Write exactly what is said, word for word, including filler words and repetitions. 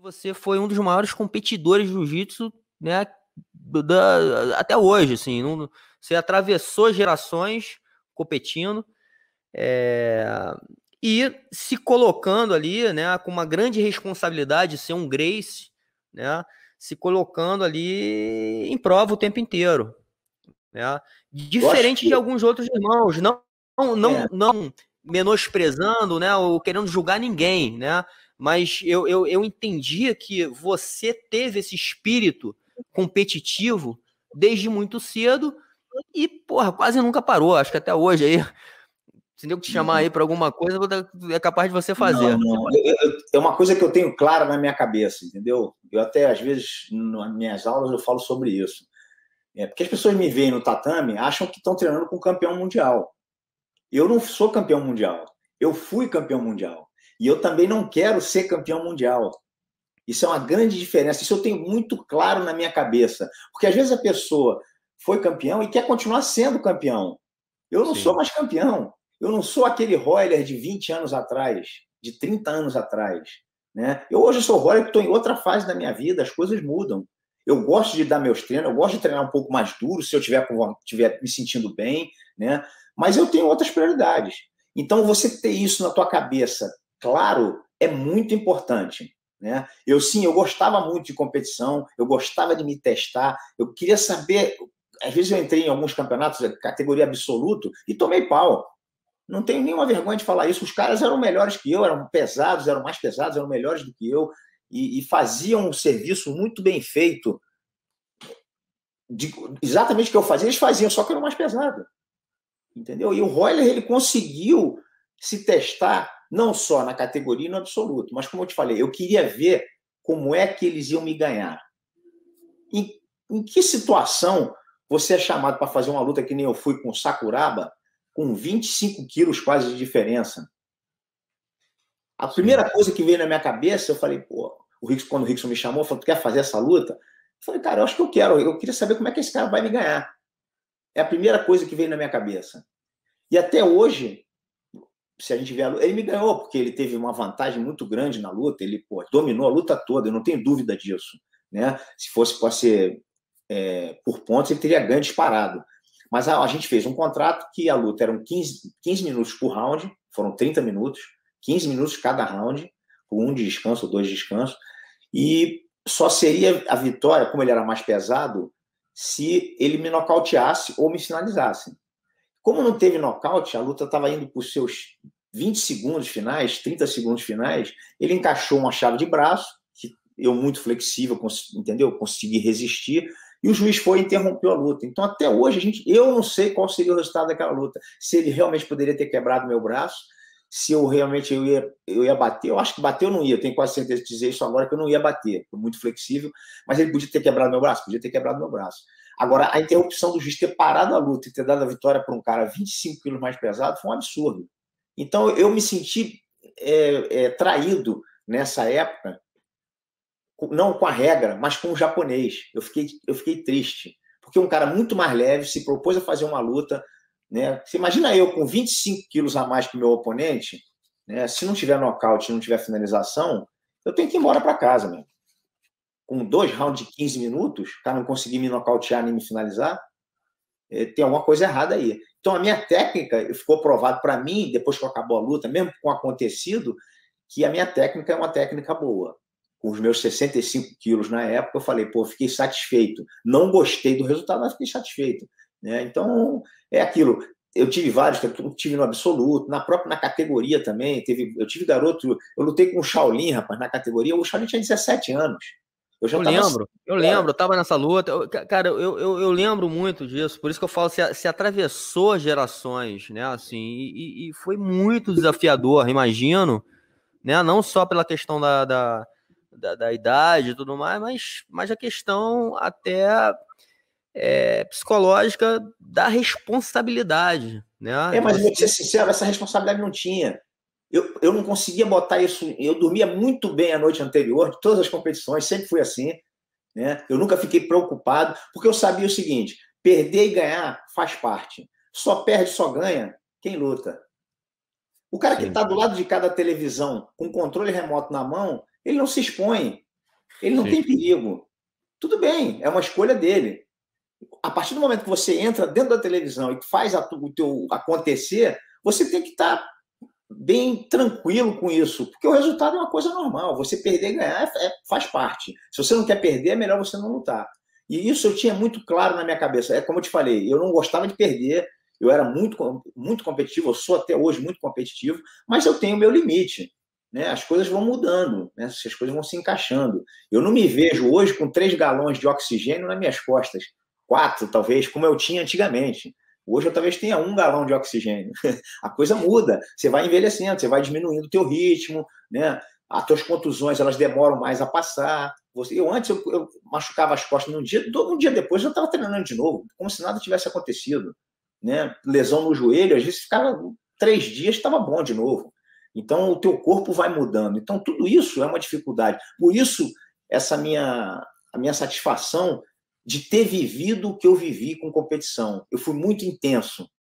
Você foi um dos maiores competidores de jiu-jitsu, né, da, até hoje, assim, não, você atravessou gerações competindo, é, e se colocando ali, né, com uma grande responsabilidade de ser um Gracie, né, se colocando ali em prova o tempo inteiro, né, Eu acho diferente que de alguns outros irmãos, não, não, é, não, não menosprezando, né, ou querendo julgar ninguém, né, mas eu, eu, eu entendia que você teve esse espírito competitivo desde muito cedo e, porra, quase nunca parou. Acho que até hoje aí, se eu te chamar aí para alguma coisa, é capaz de você não, fazer. não. Eu- eu- é uma coisa que eu tenho clara na minha cabeça, entendeu? Eu até, às vezes, nas minhas aulas, eu falo sobre isso. É, porque as pessoas me veem no tatame, acham que estão treinando com um campeão mundial. Eu não sou campeão mundial. Eu fui campeão mundial. E eu também não quero ser campeão mundial. Isso é uma grande diferença. Isso eu tenho muito claro na minha cabeça. Porque às vezes a pessoa foi campeão e quer continuar sendo campeão. Eu não sou Sim. mais campeão. Eu não sou aquele Royler de vinte anos atrás, de trinta anos atrás. Né? Eu hoje sou Royler que estou em outra fase da minha vida, as coisas mudam. Eu gosto de dar meus treinos, eu gosto de treinar um pouco mais duro, se eu estiver tiver me sentindo bem, né? Mas eu tenho outras prioridades. Então, você ter isso na tua cabeça, claro, é muito importante. Né? Eu sim, eu gostava muito de competição, eu gostava de me testar, eu queria saber. Às vezes eu entrei em alguns campeonatos, categoria absoluto, e tomei pau. Não tenho nenhuma vergonha de falar isso. Os caras eram melhores que eu, eram pesados, eram mais pesados, eram melhores do que eu, e, e faziam um serviço muito bem feito. De, exatamente o que eu fazia, eles faziam, só que eu era mais pesado. Entendeu? E o Royler, ele conseguiu se testar não só na categoria e no absoluto, mas como eu te falei, eu queria ver como é que eles iam me ganhar. Em, em que situação você é chamado para fazer uma luta que nem eu fui com o Sakuraba, com vinte e cinco quilos quase de diferença? A Sim. primeira coisa que veio na minha cabeça, eu falei, pô, o Rickson, quando o Rickson me chamou, falou, tu quer fazer essa luta? Eu falei, cara, eu acho que eu quero, eu queria saber como é que esse cara vai me ganhar. É a primeira coisa que veio na minha cabeça. E até hoje, se a gente vê a luta, ele me ganhou, porque ele teve uma vantagem muito grande na luta, ele pô, dominou a luta toda, eu não tenho dúvida disso. Né? Se fosse para ser é, por pontos, ele teria ganho disparado. Mas a, a gente fez um contrato que a luta eram quinze, quinze minutos por round, foram trinta minutos, quinze minutos cada round, com um de descanso, dois de descanso, e só seria a vitória, como ele era mais pesado, se ele me nocauteasse ou me finalizasse. Como não teve nocaute, a luta estava indo para os seus vinte segundos finais, trinta segundos finais, ele encaixou uma chave de braço, que eu, muito flexível, entendeu? Consegui resistir, e o juiz foi e interrompeu a luta. Então, até hoje, a gente, eu não sei qual seria o resultado daquela luta. Se ele realmente poderia ter quebrado meu braço, se eu realmente eu ia, eu ia bater, eu acho que bater eu não ia, eu tenho quase certeza de dizer isso agora, que eu não ia bater, foi muito flexível, mas ele podia ter quebrado meu braço, podia ter quebrado meu braço. Agora, a interrupção do juiz ter parado a luta e ter dado a vitória para um cara vinte e cinco quilos mais pesado foi um absurdo. Então, eu me senti é, é, traído nessa época, não com a regra, mas com o japonês. Eu fiquei, eu fiquei triste, porque um cara muito mais leve se propôs a fazer uma luta. Né? Você imagina eu com vinte e cinco quilos a mais que o meu oponente, né? Se não tiver nocaute, não tiver finalização, eu tenho que ir embora para casa mesmo. Com dois rounds de quinze minutos, o cara não conseguir me nocautear nem me finalizar, é, tem alguma coisa errada aí. Então, a minha técnica, ficou provado para mim, depois que acabou a luta, mesmo com o acontecido, que a minha técnica é uma técnica boa. Com os meus sessenta e cinco quilos na época, eu falei, pô, fiquei satisfeito. Não gostei do resultado, mas fiquei satisfeito. Né? Então, é aquilo. Eu tive vários, eu tive no absoluto, na própria na categoria também. Teve, eu tive garoto, eu lutei com o Shaolin, rapaz, na categoria. O Shaolin tinha dezessete anos. Eu já Eu estava. lembro, eu lembro, eu tava nessa luta. Eu- ca- cara, eu, eu, eu lembro muito disso, por isso que eu falo, se, a- se atravessou gerações, né? Assim, e, e- e foi muito desafiador, imagino, né? Não só pela questão da, da, da, da idade e tudo mais, mas, mas a questão até é, psicológica da responsabilidade, né? É, De mas vou te ser você. sincero, essa responsabilidade não tinha. Eu, eu não conseguia botar isso. Eu dormia muito bem a noite anterior, de todas as competições, sempre fui assim. Né? Eu nunca fiquei preocupado, porque eu sabia o seguinte: perder e ganhar faz parte. Só perde, só ganha quem luta. O cara que Sim. está do lado de cada televisão, com controle remoto na mão, ele não se expõe. Ele não Sim. tem perigo. Tudo bem, é uma escolha dele. A partir do momento que você entra dentro da televisão e faz a, o teu acontecer, você tem que estar bem tranquilo com isso, porque o resultado é uma coisa normal. Você perder e ganhar é, faz parte. Se você não quer perder, é melhor você não lutar. E isso eu tinha muito claro na minha cabeça. É como eu te falei, eu não gostava de perder, eu era muito, muito competitivo, eu sou até hoje muito competitivo, mas eu tenho o meu limite. Né? As coisas vão mudando, né? As coisas vão se encaixando. Eu não me vejo hoje com três galões de oxigênio nas minhas costas, quatro talvez, como eu tinha antigamente. Hoje eu talvez tenha um galão de oxigênio. A coisa muda, você vai envelhecendo, você vai diminuindo o teu ritmo, né? As tuas contusões elas demoram mais a passar. Você, eu antes eu, eu machucava as costas num dia, um dia depois eu estava treinando de novo, como se nada tivesse acontecido. Né? Lesão no joelho, às vezes ficava três dias, estava bom de novo. Então o teu corpo vai mudando. Então tudo isso é uma dificuldade. Por isso essa minha a minha satisfação de ter vivido o que eu vivi com competição. Eu fui muito intenso.